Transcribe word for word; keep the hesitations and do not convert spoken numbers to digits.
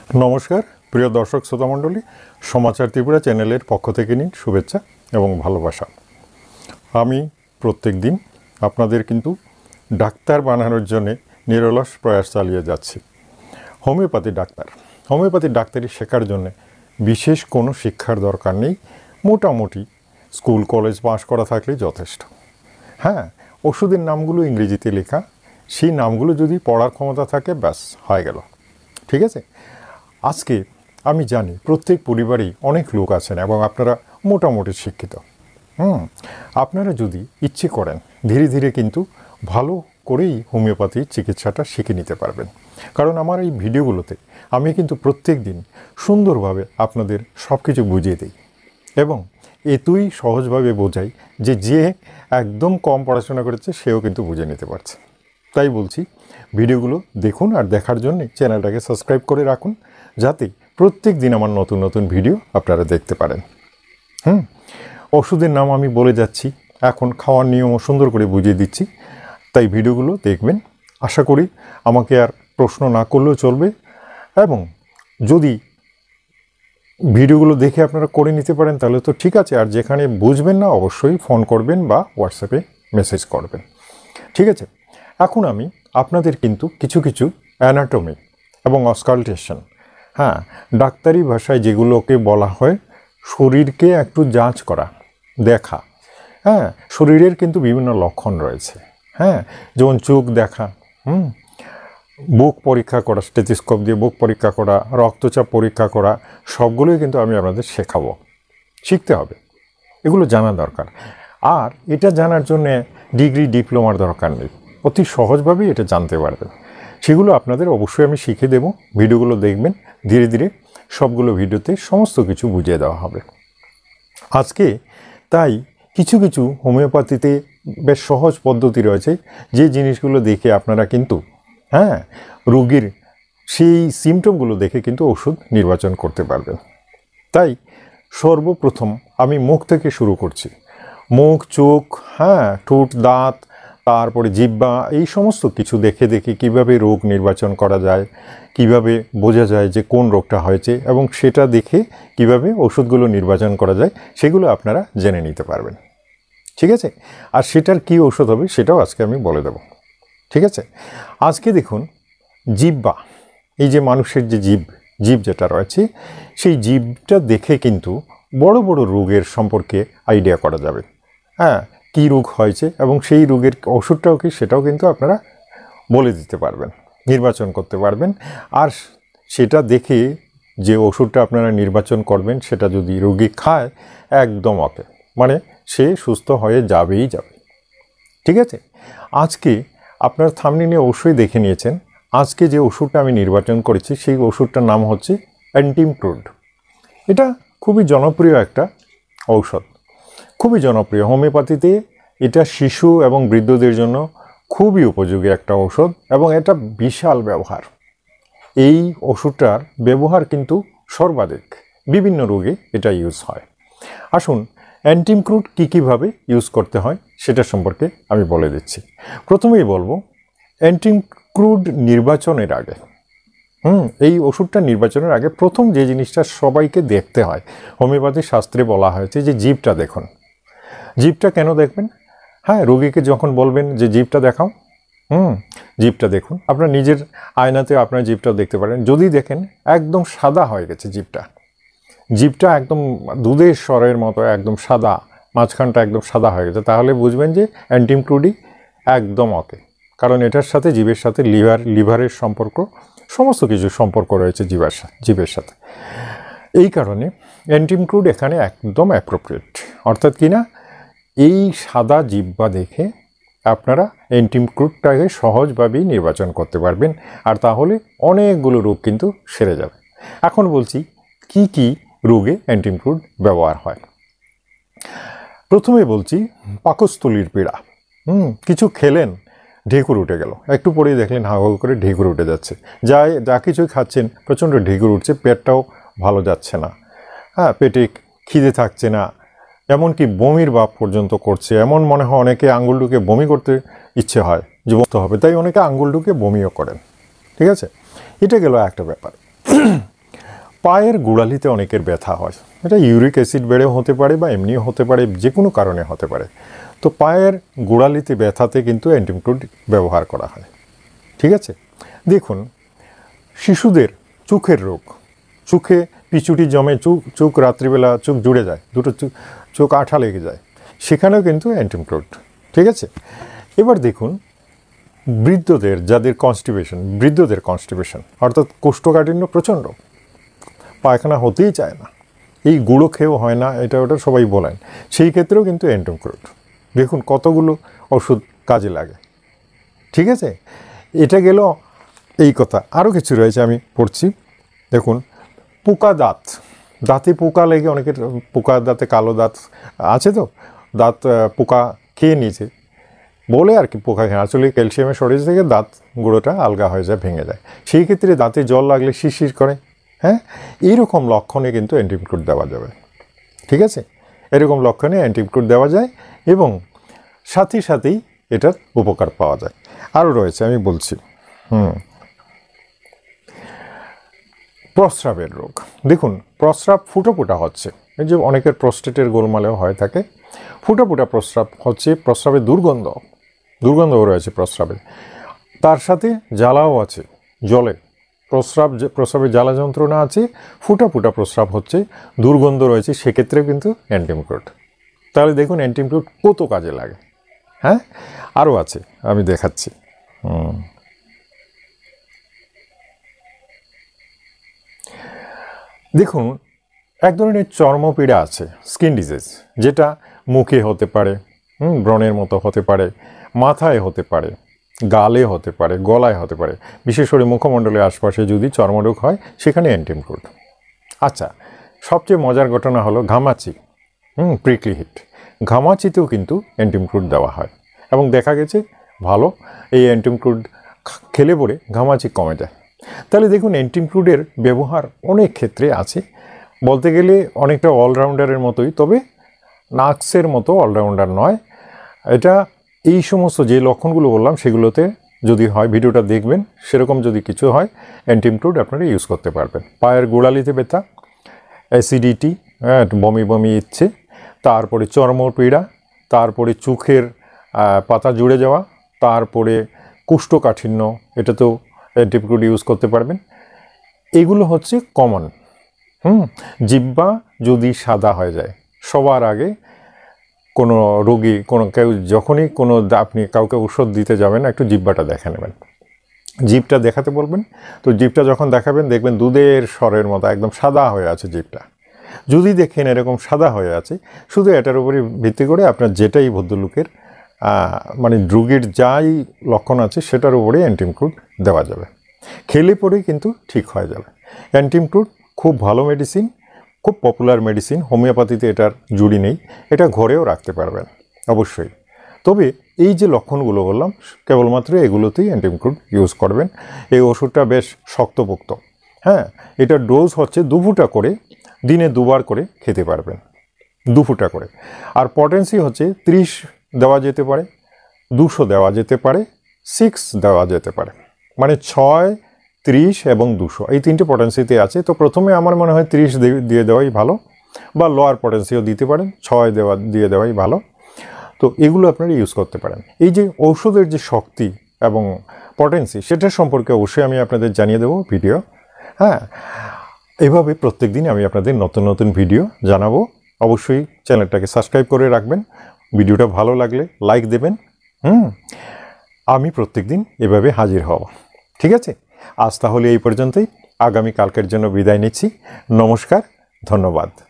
नमस्कार प्रिय दर्शक श्रोतामंडली समाचार त्रिपुरा चैनेलेर पक्ष थेके निन शुभेच्छा एवं भालोबासा। आमी प्रत्येक दिन आपनादेर किन्तु डाक्तार बानानोर जन्य निरलस प्रयास चालिये जाচ্ছি। होमिओपैथी डाक्तार होमिओपैथी डाक्तारी शेखार जन्य विशेष कोनो शिक्षार दरकार नेই, मोटामुटी स्कूल कलेज पास करा थाकलेই যথেষ্ট। हाँ, ओषुधेर नामगुलो इंग्रेजीते लेखा, सेई नामगुलो यदि पढ़ार क्षमता थाके ब्यास हये गेल। ठीक आछे। आज के आमी जानी प्रत्येक परिवारेই अनेक लोक आছেন এবং আপনারা মোটামুটি শিক্ষিত। হুম আপনারা যদি ইচ্ছে করেন ধীরে ধীরে কিন্তু ভালো করেই হোমিওপ্যাথি চিকিৎসাটা শিখে নিতে পারবেন। কারণ আমার এই ভিডিওগুলোতে আমি কিন্তু প্রত্যেক দিন সুন্দরভাবে আপনাদের সব কিছু বুঝিয়ে দিই এবং এতই সহজভাবে বোঝাই যে যে একদম কম পড়াশোনা করেছে সেও কিন্তু বুঝে নিতে পারছে। তাই বলছি ভিডিওগুলো দেখুন আর দেখার জন্য চ্যানেলটাকে সাবস্ক্রাইব করে রাখুন যাতে প্রত্যেক দিন আমার নতুন নতুন ভিডিও আপনারা দেখতে পারেন। হুম ওষুধের নাম আমি বলে যাচ্ছি, এখন খাওয়ার নিয়মও সুন্দর করে বুঝিয়ে দিচ্ছি, তাই ভিডিওগুলো দেখবেন। আশা করি আমাকে আর প্রশ্ন না করলেও চলবে এবং যদি ভিডিওগুলো দেখে আপনারা করে নিতে পারেন তাহলে তো ঠিক আছে, আর যেখানে বুঝবেন না অবশ্যই ফোন করবেন বা হোয়াটসঅ্যাপে মেসেজ করবেন। ঠিক আছে। এখন আমি আপনাদের কিন্তু কিছু কিছু অ্যানাটমি এবং অস্কালটেশন, হ্যাঁ ডাক্তারি ভাষায় যেগুলোকে বলা হয় শরীরকে একটু যাঞ্চ করা, দেখা, হ্যাঁ শরীরের কিন্তু বিভিন্ন লক্ষণ রয়েছে, হ্যাঁ যেমন চোখ দেখা, হুম বুক পরীক্ষা করা, স্টেথোস্কোপ দিয়ে বুক পরীক্ষা করা, রক্তচাপ পরীক্ষা করা, সবগুলোই কিন্তু আমি আপনাদের শেখাবো, শিখতে হবে, এগুলো জানা দরকার। আর এটা জানার জন্য ডিগ্রি ডিপ্লোমার দরকার নেই, অতি সহজভাবেই এটা জানতে পারবেন। সেগুলো আপনাদের অবশ্যই আমি শিখে দেব, ভিডিওগুলো দেখবেন, ধীরে ধীরে সবগুলো ভিডিওতে সমস্ত কিছু বুঝিয়ে দেওয়া হবে আজকে। তাই কিছু কিছু হোমিওপ্যাথিতে বেশ সহজ পদ্ধতি রয়েছে যে জিনিসগুলো দেখে আপনারা কিন্তু হ্যাঁ রোগীর সেই সিমটমগুলো দেখে কিন্তু ওষুধ নির্বাচন করতে পারবেন। তাই সর্বপ্রথম আমি মুখ থেকে শুরু করছি। মুখ, চোখ, হ্যাঁ ঠোঁট, দাঁত, তারপরে জিহ্বা, এই সমস্ত কিছু দেখে দেখে কিভাবে রোগ নির্বাচন করা যায়, কিভাবে বোঝা যায় যে কোন রোগটা হয়েছে এবং সেটা দেখে কিভাবে ওষুধগুলো নির্বাচন করা যায় সেগুলো আপনারা জেনে নিতে পারবেন। ঠিক আছে। আর সেটার কি ওষুধ হবে সেটাও আজকে আমি বলে দেব। ঠিক আছে। আজকে দেখুন জিহ্বা, এই যে মানুষের যে জীব জীব যেটা রয়েছে সেই জীবটা দেখে কিন্তু বড় বড় রোগের সম্পর্কে আইডিয়া করা যাবে। হ্যাঁ কী রোগ হয়েছে এবং সেই রোগের ওষুধটাও কি সেটাও কিন্তু আপনারা বলে দিতে পারবেন, নির্বাচন করতে পারবেন। আর সেটা দেখে যে ওষুধটা আপনারা নির্বাচন করবেন সেটা যদি রোগী খায় একদম ওকে, মানে সে সুস্থ হয়ে যাবেই যাবে। ঠিক আছে। আজকে আপনার থাম্বনেইলে অবশ্যই দেখে নিয়েছেন, আজকে যে ওষুধটা আমি নির্বাচন করেছি সেই ওষুধটার নাম হচ্ছে অ্যান্টিম ক্রুড। এটা খুবই জনপ্রিয় একটা ঔষধ, খুবই জনপ্রিয় হোমিওপ্যাথিতে। এটা শিশু এবং বৃদ্ধদের জন্য খুবই উপযোগী একটা ঔষধ এবং এটা বিশাল ব্যবহার। এই ওষুধটার ব্যবহার কিন্তু সর্বাধিক, বিভিন্ন রোগে এটা ইউজ হয়। আসুন অ্যান্টিম ক্রুড কী কীভাবে ইউজ করতে হয় সেটা সম্পর্কে আমি বলে দিচ্ছি। প্রথমেই বলবো অ্যান্টিম ক্রুড নির্বাচনের আগে, হুম এই ওষুধটা নির্বাচনের আগে প্রথম যে জিনিসটা সবাইকে দেখতে হয়, হোমিওপ্যাথি শাস্ত্রে বলা হয়েছে যে জিভটা দেখুন। জিভটা কেন দেখবেন? হ্যাঁ রোগীকে যখন বলবেন যে জিভটা দেখাও, হুম জিভটা দেখুন, আপনার নিজের আয়নাতে আপনার জিভটা দেখতে পারেন। যদি দেখেন একদম সাদা হয়ে গেছে জিভটা, জিভটা একদম দুধের স্বরের মতো একদম সাদা, মাঝখানটা একদম সাদা হয়ে গেছে, তাহলে বুঝবেন যে অ্যান্টিম ক্রুডই একদম ওকে। কারণ এটার সাথে জিভের সাথে লিভার লিভারের সম্পর্ক, সমস্ত কিছু সম্পর্ক রয়েছে জিভার সাথে জিভের সাথে। এই কারণে অ্যান্টিম ক্রুড এখানে একদম অ্যাপ্রোপ্রিয়েট। অর্থাৎ কি না, এই সাদা জিহ্বা দেখে আপনারা অ্যান্টিম ক্রুডটাকে সহজভাবেই নির্বাচন করতে পারবেন, আর তাহলে অনেকগুলো রোগ কিন্তু সেরে যাবে। এখন বলছি কি কি রোগে অ্যান্টিম ক্রুড ব্যবহার হয়। প্রথমে বলছি পাকস্থলীর পীড়া। হুম কিছু খেলেন, ঢেকুর উঠে গেল, একটু পরেই দেখলেন হাউ হাউ করে ঢেকুর উঠে যাচ্ছে, যা যা কিছুই খাচ্ছেন প্রচণ্ড ঢেকুর উঠছে, পেটটাও ভালো যাচ্ছে না, হ্যাঁ পেটে খিদে থাকছে না, এমনকি বমির ভাব পর্যন্ত করছে, এমন মনে হয় অনেকে আঙুল ঢুকে বমি করতে ইচ্ছে হয় যে বলতে হবে, তাই অনেকে আঙুল ঢুকে বমিও করেন। ঠিক আছে। এটা গেল একটা ব্যাপার। পায়ের গোড়ালিতে অনেকের ব্যথা হয়, এটা ইউরিক অ্যাসিড বেড়েও হতে পারে বা এমনিও হতে পারে, যে কোনো কারণে হতে পারে। তো পায়ের গোড়ালিতে ব্যথাতে কিন্তু অ্যান্টিম ক্রুড ব্যবহার করা হয়। ঠিক আছে, দেখুন শিশুদের চোখের রোগ, চোখে পিচুটি জমে, চোখ চোখ রাত্রিবেলা চোখ জুড়ে যায়, দুটো চোখ চোখ আঠা লেগে যায়, সেখানেও কিন্তু অ্যান্টিম ক্রুড। ঠিক আছে, এবার দেখুন বৃদ্ধদের যাদের কনস্টিপেশন, বৃদ্ধদের কনস্টিপেশন অর্থাৎ কোষ্ঠকাঠিন্য প্রচণ্ড, পায়খানা হতেই চায় না, এই গুঁড়ো খেয়েও হয় না, এটা ওটা সবাই বলেন, সেই ক্ষেত্রেও কিন্তু অ্যান্টিম ক্রুড। দেখুন কতগুলো ওষুধ কাজে লাগে। ঠিক আছে, এটা গেল এই কথা। আরও কিছু রয়েছে, আমি পড়ছি। দেখুন পোকা দাঁত, দাঁতে পোকা লেগে অনেকের পোকা, দাঁতে কালো দাঁত আছে, তো দাঁত পোকা খেয়ে নিয়েছে বলে আর কি, পোকা খেয়ে আসলে ক্যালসিয়ামের শর্টেজ থেকে দাঁত গুঁড়োটা আলগা হয়ে যায়, ভেঙে যায়, সেই ক্ষেত্রে দাঁতে জল লাগলে শিরশির করে। হ্যাঁ, এইরকম লক্ষণে কিন্তু অ্যান্টিম ক্রুড দেওয়া যাবে। ঠিক আছে, এরকম লক্ষণে অ্যান্টিম ক্রুড দেওয়া যায় এবং সাথে সাথেই এটার উপকার পাওয়া যায়। আরও রয়েছে, আমি বলছি। হুম প্রস্রাবের রোগ, দেখুন প্রস্রাব ফুটো ফুটা হচ্ছে, এই যে অনেকের প্রস্টেটের গোলমালেও হয়ে থাকে, ফুটো ফুটা প্রস্রাব হচ্ছে, প্রস্রাবের দুর্গন্ধ, দুর্গন্ধও রয়েছে প্রস্রাবে, তার সাথে জ্বালাও আছে, জলে প্রস্রাব, প্রস্রাবের জ্বালা যন্ত্রণা আছে, ফুটা ফুটা প্রস্রাব হচ্ছে, দুর্গন্ধ রয়েছে, সেক্ষেত্রেও কিন্তু অ্যান্টিম ক্রুড। তাহলে দেখুন অ্যান্টিম ক্রুড কত কাজে লাগে। হ্যাঁ, আরও আছে, আমি দেখাচ্ছি। হুম দেখুন এক ধরনের চর্মপীড়া আছে, স্কিন ডিজিজ, যেটা মুখে হতে পারে, হুম ব্রণের মতো হতে পারে, মাথায় হতে পারে, গালে হতে পারে, গলায় হতে পারে, বিশেষ করে মুখমণ্ডলের আশপাশে যদি চর্মরোগ হয় সেখানে অ্যান্টিম ক্রুড। আচ্ছা, সবচেয়ে মজার ঘটনা হলো ঘামাচি, হুম প্রিকলি হিট, ঘামাচিতেও কিন্তু অ্যান্টিম ক্রুড দেওয়া হয় এবং দেখা গেছে ভালো, এই অ্যান্টিম ক্রুড খেলে পরে ঘামাচি কমে যায়। তাহলে দেখুন অ্যান্টিম ক্রুডের ব্যবহার অনেক ক্ষেত্রে আছে, বলতে গেলে অনেকটা অলরাউন্ডারের মতোই, তবে নাক্সের মতো অলরাউন্ডার নয় এটা। এই সমস্ত যে লক্ষণগুলো বললাম সেগুলোতে যদি হয়, ভিডিওটা দেখবেন, সেরকম যদি কিছু হয় অ্যান্টিম ক্রুড আপনারা ইউজ করতে পারবেন। পায়ের গোড়ালিতে ব্যথা, অ্যাসিডিটি, হ্যাঁ বমি বমি ইচ্ছে, তারপরে চর্মপীড়া, তারপরে চোখের পাতা জুড়ে যাওয়া, তারপরে কোষ্ঠকাঠিন্য, এটাতেও অ্যান্টিম ক্রুড ইউজ করতে পারবেন। এগুলো হচ্ছে কমন। হুম জিহ্বা যদি সাদা হয়ে যায়, সবার আগে কোনো রোগী, কোনো কেউ যখনই কোনো আপনি কাউকে ওষুধ দিতে যাবেন, একটু জিহ্বাটা দেখে নেবেন, জিভটা দেখাতে বলবেন। তো জিভটা যখন দেখাবেন দেখবেন দুধের স্বরের মতো একদম সাদা হয়ে আছে জিভটা। যদি দেখেন এরকম সাদা হয়ে আছে, শুধু এটার উপরে ভিত্তি করে আপনার যেটাই ভদ্রলোকের মানে রোগীর যাই লক্ষণ আছে সেটার উপরে অ্যান্টিম ক্রুড দেওয়া যাবে, খেলে পরেই কিন্তু ঠিক হয়ে যাবে। অ্যান্টিম ক্রুড খুব ভালো মেডিসিন, খুব পপুলার মেডিসিন, হোমিওপ্যাথিতে এটার জুড়ি নেই, এটা ঘরেও রাখতে পারবেন অবশ্যই। তবে এই যে লক্ষণগুলো বললাম কেবলমাত্র এগুলোতেই অ্যান্টিম ক্রুড ইউজ করবেন। এই ওষুধটা বেশ শক্তপোক্ত, হ্যাঁ এটার ডোজ হচ্ছে দু ফুটা করে, দিনে দুবার করে খেতে পারবেন, দু ফুটা করে। আর পটেন্সি হচ্ছে ত্রিশ দেওয়া যেতে পারে, দুশো দেওয়া যেতে পারে, সিক্স দেওয়া যেতে পারে, মানে ছয়, ত্রিশ এবং দুশো, এই তিনটে পটেন্সিতে আছে। তো প্রথমে আমার মনে হয় ত্রিশ দিয়ে দেওয়াই ভালো, বা লোয়ার পটেন্সিও দিতে পারেন, ছয় দেওয়া দিয়ে দেওয়াই ভালো। তো এগুলো আপনারা ইউজ করতে পারেন। এই যে ঔষধের যে শক্তি এবং পটেন্সি, সেটা সম্পর্কে অবশ্যই আমি আপনাদের জানিয়ে দেবো ভিডিও। হ্যাঁ, এভাবে প্রত্যেক দিন আমি আপনাদের নতুন নতুন ভিডিও জানাবো। অবশ্যই চ্যানেলটাকে সাবস্ক্রাইব করে রাখবেন, ভিডিওটা ভালো লাগলে লাইক দেবেন। হুম আমি প্রত্যেক দিন এভাবে হাজির হব। ঠিক আছে, আজ তাহলে এই পর্যন্তই, আগামী কালকের জন্য বিদায় নিচ্ছি। নমস্কার, ধন্যবাদ।